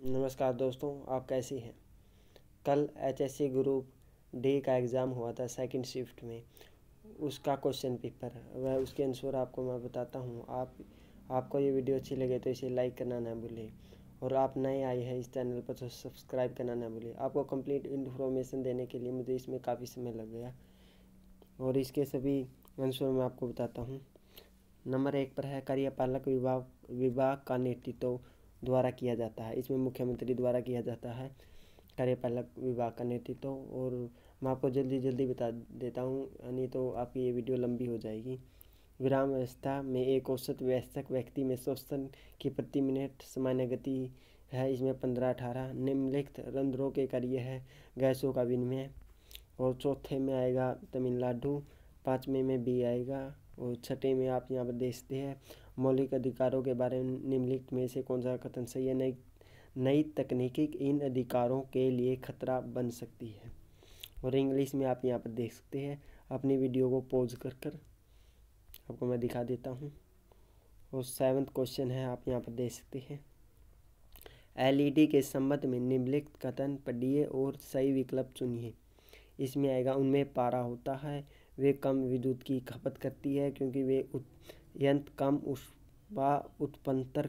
नमस्कार दोस्तों, आप कैसे हैं। कल एचएससी ग्रुप डी का एग्ज़ाम हुआ था सेकंड शिफ्ट में। उसका क्वेश्चन पेपर वह उसके आंसर आपको मैं बताता हूँ। आपको ये वीडियो अच्छी लगे तो इसे लाइक करना ना भूलें, और आप नए आए हैं इस चैनल पर तो सब्सक्राइब करना ना भूलें। आपको कंप्लीट इन्फॉर्मेशन देने के लिए मुझे इसमें काफ़ी समय लग गया, और इसके सभी आंसर मैं आपको बताता हूँ। नंबर 1 पर है, कार्यपालक विभाग का नेतृत्व द्वारा किया जाता है। इसमें मुख्यमंत्री द्वारा किया जाता है कार्यपालक विभाग का नेतृत्व। और मैं आपको जल्दी बता देता हूँ, नहीं तो आपकी ये वीडियो लंबी हो जाएगी। विराम अवस्था में एक औसत वयस्क व्यक्ति में श्वसन की प्रति मिनट सामान्य गति है। इसमें 15-18 निम्नलिखित रंध्रों के कार्य है गैसों का विनिमय। और चौथे में आएगा तमिलनाडु, पाँचवें में बी आएगा, और छठे में आप यहाँ पर देखते हैं मौलिक अधिकारों के बारे में निम्नलिखित में से कौन सा कथन सही है। नई तकनीकी इन अधिकारों के लिए खतरा बन सकती है। और इंग्लिश में आप यहाँ पर देख सकते हैं। अपनी वीडियो को पॉज कर आपको मैं दिखा देता हूँ। और 7वां क्वेश्चन है, आप यहाँ पर देख सकते हैं। एलईडी के संबंध में निम्नलिखित कथन पढ़िए और सही विकल्प चुनिए। इसमें आएगा, उनमें पारा होता है, वे कम विद्युत की खपत करती है क्योंकि वे अत्यंत कम ऊष्मा उत्पन्न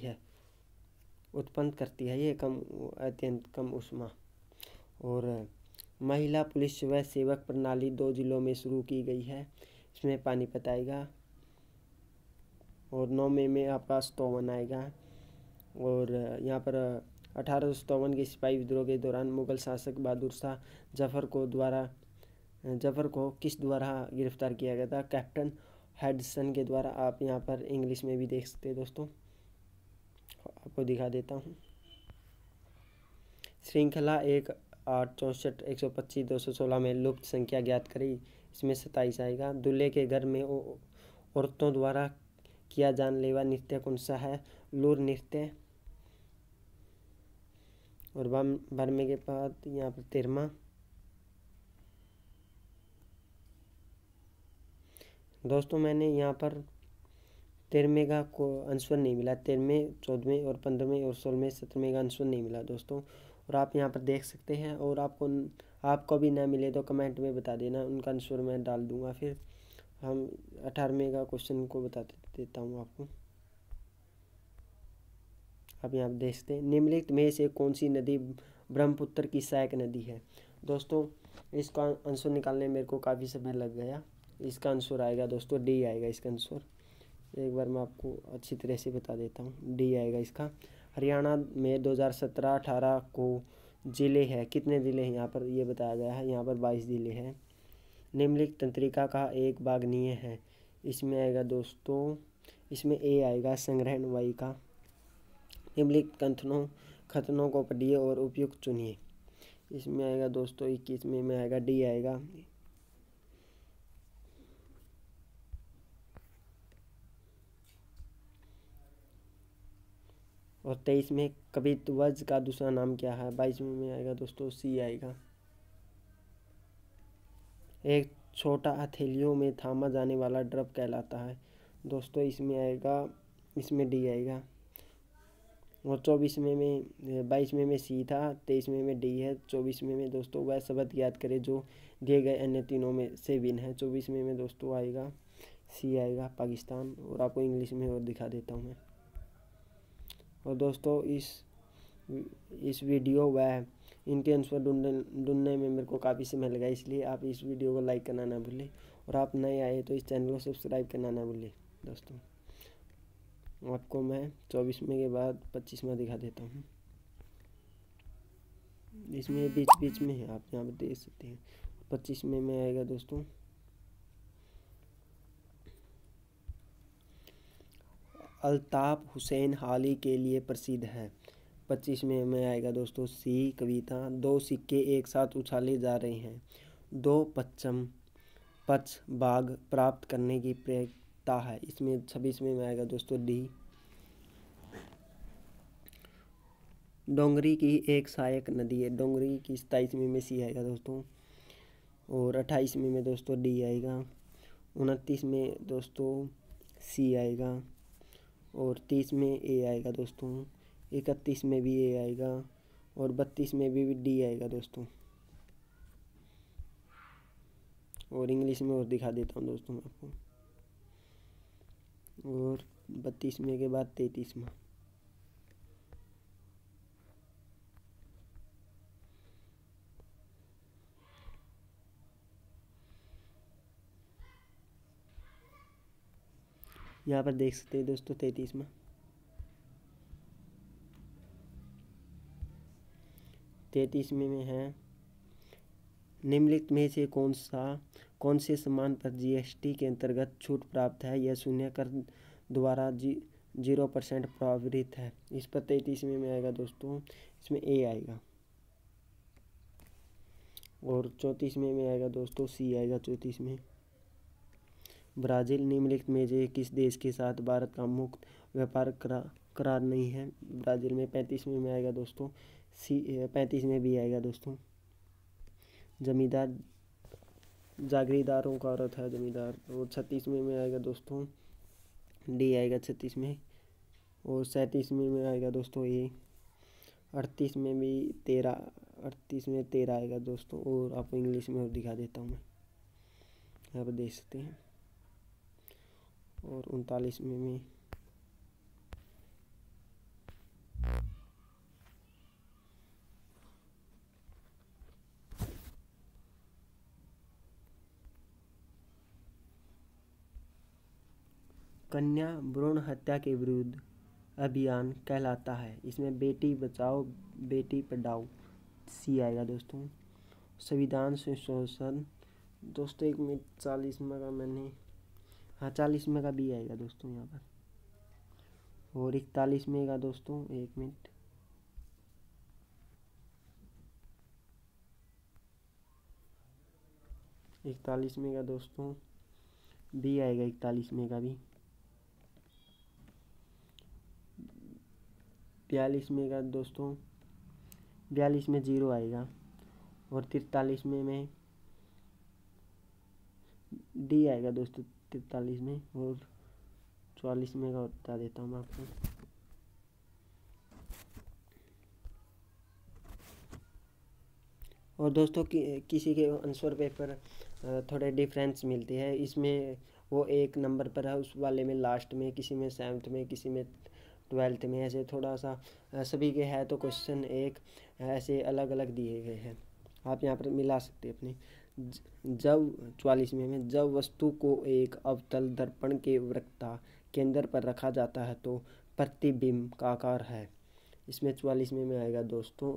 करती है ये अत्यंत कम ऊष्मा। और महिला पुलिस स्वयं सेवक प्रणाली 2 जिलों में शुरू की गई है। इसमें पानीपत आएगा। और 9वें में आपका 57 आएगा। और यहाँ पर 1857 के सिपाही विद्रोह के दौरान मुगल शासक बहादुर शाह जफर को किस द्वारा गिरफ्तार किया गया था। कैप्टन हेडसन के द्वारा। आप यहाँ पर इंग्लिश में भी देख सकते हैं दोस्तों, आपको दिखा देता हूँ। श्रृंखला 1 8 64 125 216 में लुप्त संख्या ज्ञात करें। इसमें 27 आएगा। दूल्हे के घर में औरतों द्वारा किया जानलेवा नृत्य कौन सा है। लूर नृत्य। और बरमे के बाद यहाँ पर 13वां। दोस्तों मैंने यहाँ पर 13वें का को आंसर नहीं मिला। 13वें 14वें और 15वें और 16वें 17वें का आंसर नहीं मिला दोस्तों। और आप यहाँ पर देख सकते हैं। और आपको भी ना मिले तो कमेंट में बता देना, उनका आंसर मैं डाल दूँगा। फिर हम 18वें का क्वेश्चन को बता देता हूँ आपको। आप यहाँ देख सकते हैं, निम्नलिखित में से कौन सी नदी ब्रह्मपुत्र की सहायक नदी है। दोस्तों इसका आंसर निकालने में मेरे को काफ़ी समय लग गया। इसका आंसर आएगा दोस्तों डी आएगा इसका आंसर। एक बार मैं आपको अच्छी तरह से बता देता हूँ, डी आएगा इसका। हरियाणा में 2017-18 को ज़िले हैं, कितने ज़िले हैं यहाँ पर ये बताया गया है। यहाँ पर 22 ज़िले हैं। निम्नलिखित तंत्रिका का एक भागनीय है। इसमें आएगा दोस्तों, इसमें ए आएगा संग्रहण वायु का। निम्नलिखित कथनों को पढ़िए और उपयुक्त चुनिए। इसमें आएगा दोस्तों 21वें में आएगा डी आएगा। और 23 में कविध्वज का दूसरा नाम क्या है। 22वें में आएगा दोस्तों सी आएगा। एक छोटा हथेलियों में थामा जाने वाला ड्रम कहलाता है। दोस्तों इसमें आएगा, इसमें डी आएगा। और 24वें में 22वें में सी था, 23वें में डी है, 24वें में दोस्तों वह शब्द याद करें जो दिए गए अन्य तीनों में से भिन्न है। 24वें में दोस्तों आएगा सी आएगा पाकिस्तान। और आपको इंग्लिश में और दिखा देता हूँ मैं। और दोस्तों इस वीडियो व इनके आंसर ढूंढने में मेरे को काफ़ी समय लगा, इसलिए आप इस वीडियो को लाइक करना ना भूलें। और आप नए आए तो इस चैनल को सब्सक्राइब करना ना भूलें दोस्तों। आपको मैं 24वें के बाद 25वां दिखा देता हूँ। इसमें बीच में है, आप यहाँ पर देख सकते हैं। 25वें में आएगा दोस्तों अल्ताफ हुसैन हाली के लिए प्रसिद्ध है। 25वें में आएगा दोस्तों सी कविता। 2 सिक्के एक साथ उछाले जा रहे हैं, 2 पश्चिम पक्ष भाग प्राप्त करने की प्रक्रिया है। इसमें 26वें में आएगा दोस्तों डी। डोंगरी की एक सहायक नदी है। डोंगरी की 27वें में सी आएगा दोस्तों। और 28वें में दोस्तों डी आएगा। 29 में दोस्तों सी आएगा। और 30 में ए आएगा दोस्तों। 31 में भी ए आएगा और 32 में भी डी आएगा दोस्तों। और इंग्लिश में और दिखा देता हूँ दोस्तों मैं आपको। और 32 में के बाद 33 में। यहाँ पर देख सकते हैं दोस्तों 33 में। 33 में है निम्नलिखित में से कौन से सामान पर जीएसटी के अंतर्गत छूट प्राप्त है? यह शून्य कर द्वारा 0% प्रभावित है। इस पर 33 में आएगा दोस्तों, इसमें ए आएगा। और 34 में आएगा दोस्तों सी आएगा। 34 में ब्राज़ील निम्नलिखित में से किस देश के साथ भारत का मुक्त व्यापार करार नहीं है? ब्राज़ील में 35 में आएगा दोस्तों सी। 35 में भी आएगा दोस्तों। जमींदार जागीरदारों का अर्थ है जमींदार। और 36 में आएगा दोस्तों डी आएगा 36 में। और 37 में आएगा दोस्तों ए। 38 में भी 13 आएगा दोस्तों। और आपको इंग्लिश में और दिखा देता हूँ मैं, यहाँ पर देख सकते हैं। और 39 में कन्या भ्रूण हत्या के विरुद्ध अभियान कहलाता है। इसमें बेटी बचाओ बेटी पढ़ाओ सी आएगा दोस्तों। संविधान संशोधन दोस्तों 1 मिनट 40 में का मैंने 40 में का भी आएगा दोस्तों यहाँ पर। और 41 में का दोस्तों 1 मिनट 41 में का दोस्तों बी आएगा। 41 में का भी। 42 में का दोस्तों 42 में 0 आएगा। और 43 में डी आएगा दोस्तों 43 में। और 44 में का बता देता हूँ मैं आपको। और दोस्तों किसी के आंसर पेपर थोड़े डिफरेंस मिलते हैं। इसमें वो 1 नंबर पर है, उस वाले में लास्ट में, किसी में 7th में, किसी में 12th में, ऐसे थोड़ा सा सभी के है। तो क्वेश्चन एक ऐसे अलग अलग दिए गए हैं, आप यहाँ पर मिला सकते हैं अपने। जब 44 में जब वस्तु को एक अवतल दर्पण के वक्रता केंद्र पर रखा जाता है तो प्रतिबिंब का आकार है। इसमें 44 में आएगा दोस्तों।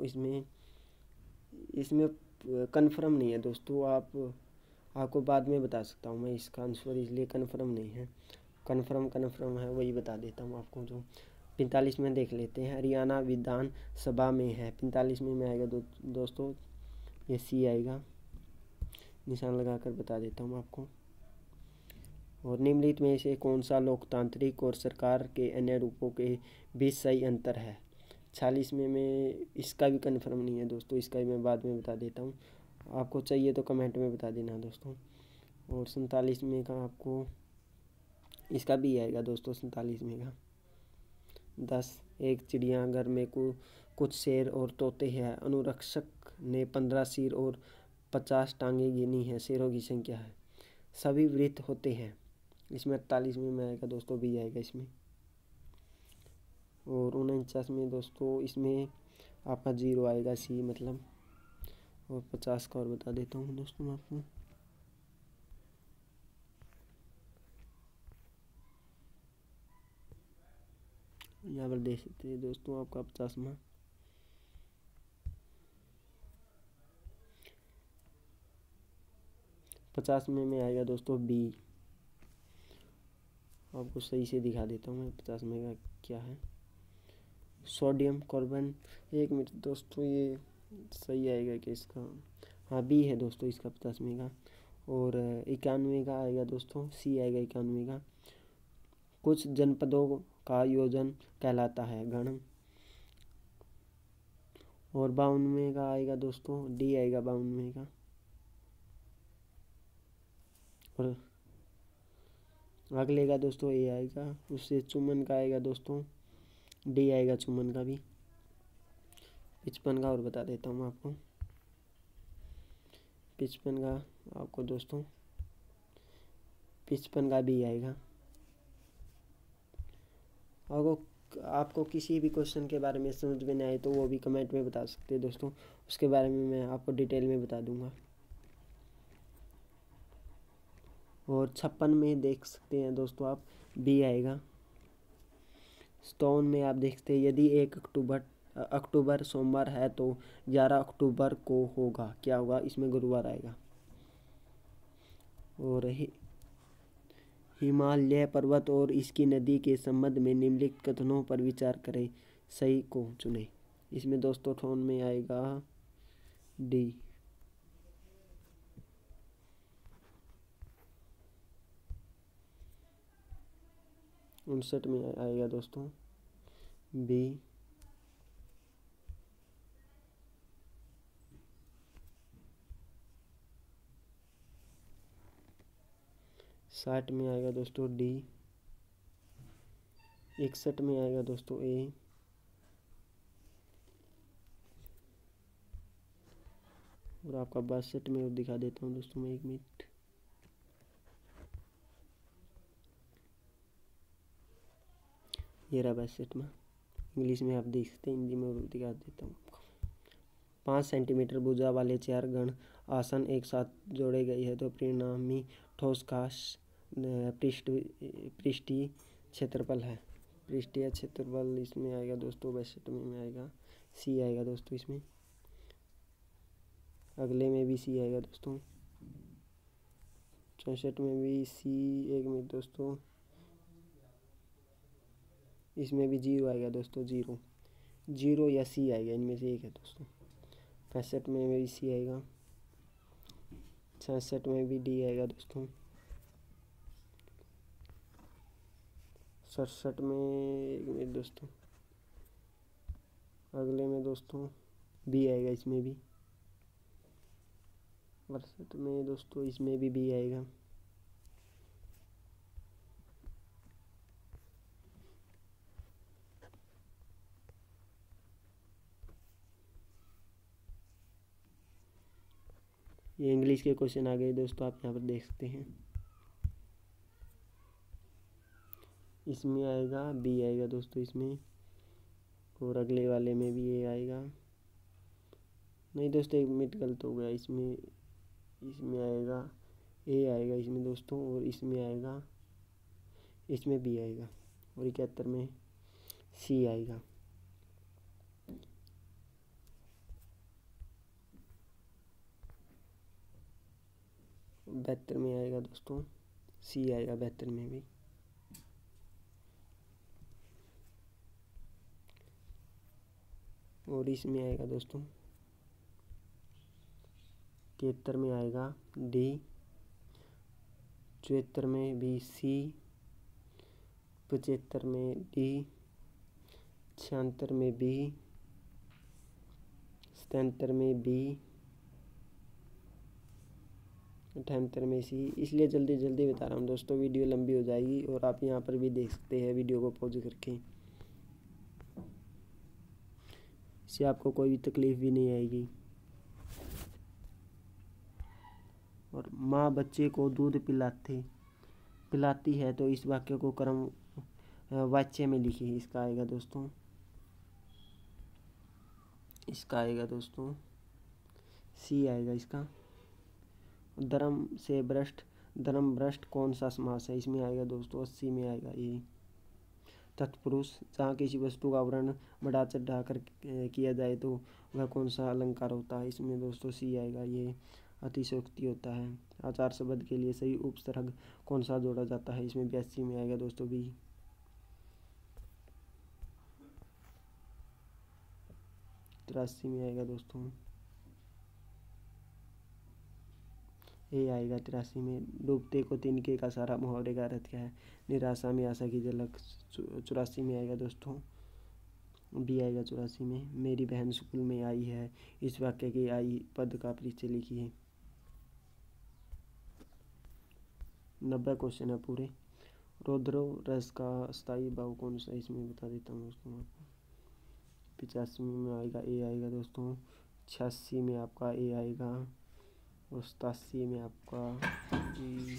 इसमें कन्फर्म नहीं है दोस्तों, आपको बाद में बता सकता हूँ मैं इसका आंसर, इसलिए कन्फर्म नहीं है। कन्फर्म है वही बता देता हूँ आपको। जो 45 में देख लेते हैं, हरियाणा विधान सभा में है। 45 में आएगा दोस्तों ये सी आएगा। निशान लगाकर बता देता हूँ आपको। और निम्नलिखित में से कौन सा लोकतांत्रिक और सरकार के अन्य रूपों के बीच सही अंतर है? 46 में इसका भी कन्फर्म नहीं है दोस्तों, इसका भी मैं बाद में बता देता हूँ। आपको चाहिए तो कमेंट में बता देना दोस्तों। और 47 में का आपको इसका भी आएगा दोस्तों। 47 में का 10 एक चिड़ियाघर में कुछ शेर और तोते हैं। अनुरक्षक ने 15 सिर और 50 टांगें गिनी है। शेरों की संख्या है। सभी वृत्त होते हैं। इसमें 48 में आएगा दोस्तों बी आएगा इसमें। और 49 में दोस्तों इसमें आपका 0 आएगा सी मतलब। और 50 का और बता देता हूँ दोस्तों मैं आपको। यहाँ पर देख सकते हैं दोस्तों आपका 50 में 50 में आएगा दोस्तों बी। आपको सही से दिखा देता हूँ मैं 50 में का क्या है। सोडियम कार्बोनेट 1 मिनट दोस्तों, ये सही आएगा कि इसका, हाँ बी है दोस्तों इसका 50 में का। और 91 का आएगा दोस्तों सी आएगा 91 का। कुछ जनपदों का योजन कहलाता है गण। और 52 का आएगा दोस्तों डी आएगा 52 का। और अगले का दोस्तों ए आएगा। उससे चुमन का आएगा दोस्तों डी आएगा चुम्बन का भी। 55 का और बता देता हूँ आपको। 55 का आपको दोस्तों 55 का बी आएगा। और आपको किसी भी क्वेश्चन के बारे में समझ में नहीं आए तो वो भी कमेंट में बता सकते हैं दोस्तों, उसके बारे में मैं आपको डिटेल में बता दूंगा। और 56 में देख सकते हैं दोस्तों आप, बी आएगा। स्टोन में आप देखते हैं यदि 1 अक्टूबर सोमवार है तो 11 अक्टूबर को होगा, क्या होगा, इसमें गुरुवार आएगा। और हिमालय पर्वत और इसकी नदी के संबंध में निम्नलिखित कथनों पर विचार करें, सही को चुनें। इसमें दोस्तों ठोन में आएगा डी। उनसठ में आएगा दोस्तों बी। 60 में आएगा दोस्तों डी। 61 में आएगा दोस्तों ए। और आपका 62 में और दिखा देता हूँ दोस्तों मैं, 1 मिनट। ये रहा 62 में। इंग्लिश में आप देख सकते हैं, हिंदी में और दिखा देता हूँ आपको। 5 सेंटीमीटर भुजा वाले 4 गण आसन एक साथ जोड़े गए हैं तो परिणामी ठोस का पृष्ठीय क्षेत्रफल है। पृष्ठीय क्षेत्रफल इसमें आएगा दोस्तों 62 में आएगा सी आएगा दोस्तों। इसमें अगले में भी सी आएगा दोस्तों। 64 में भी सी। 1 मिनट दोस्तों, इसमें भी 0 आएगा दोस्तों। 0 या सी आएगा, इनमें से एक है दोस्तों। 65 में भी सी आएगा। 66 में भी डी आएगा दोस्तों। 67 में 1 मिनट दोस्तों, अगले में दोस्तों बी आएगा इसमें भी। 68 में दोस्तों इसमें भी बी आएगा। ये इंग्लिश के क्वेश्चन आ गए दोस्तों, आप यहाँ पर देख सकते हैं। इसमें आएगा बी आएगा दोस्तों इसमें। और अगले वाले में भी ए आएगा। नहीं दोस्तों, 1 मिनट गलत हो गया। इसमें आएगा ए आएगा इसमें दोस्तों। और इसमें आएगा, इसमें बी आएगा। और 71 में सी आएगा। और 72 में आएगा दोस्तों सी आएगा। 72 में भी। और इसमें आएगा दोस्तों 73 में आएगा डी। 74 में भी सी। 75 में डी। 76 में बी। 77 में बी। 78 में सी। इसलिए जल्दी जल्दी बता रहा हूँ दोस्तों, वीडियो लंबी हो जाएगी। और आप यहाँ पर भी देख सकते हैं वीडियो को पॉज करके, इससे आपको कोई भी तकलीफ भी नहीं आएगी। और माँ बच्चे को दूध पिलाती है तो इस वाक्य को क्रम वाच्य में लिखिए। इसका आएगा दोस्तों, सी आएगा इसका। धर्म भ्रष्ट कौन सा समास है? इसमें आएगा दोस्तों 80 में आएगा ये। तत्पुरुष, जहाँ किसी वस्तु का आवरण बढ़ा चढ़ा कर किया जाए तो वह कौन सा अलंकार होता है? इसमें दोस्तों सी आएगा, ये अतिशयोक्ति होता है। आचार शब्द के लिए सही उपसर्ग कौन सा जोड़ा जाता है? इसमें 82 में आएगा दोस्तों बी। 83 में आएगा दोस्तों ए आएगा। 83 में डूबते को तिनके का सारा मुहावरे का अर्थ क्या है? निराशा में आशा की झलक। 84 में आएगा दोस्तों बी आएगा। 84 में मेरी बहन स्कूल में आई है, इस वाक्य के आई पद का परिचय लिखिए। 90 क्वेश्चन है पूरे। रौद्र रस का स्थायी भाव कौन सा? इसमें बता देता हूँ उसको आपको। 85 में आएगा ए आएगा दोस्तों, 86 में आपका ए आएगा, 87 में आपका ई,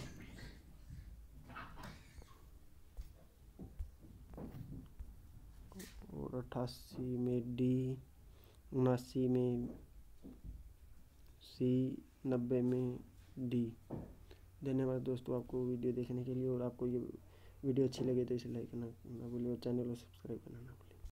और 88 में डी, 79 में सी, 90 में डी। धन्यवाद दोस्तों आपको वीडियो देखने के लिए, और आपको ये वीडियो अच्छी लगे तो इसे लाइक करना ना भूलिए और चैनल को सब्सक्राइब करना ना भूलिए।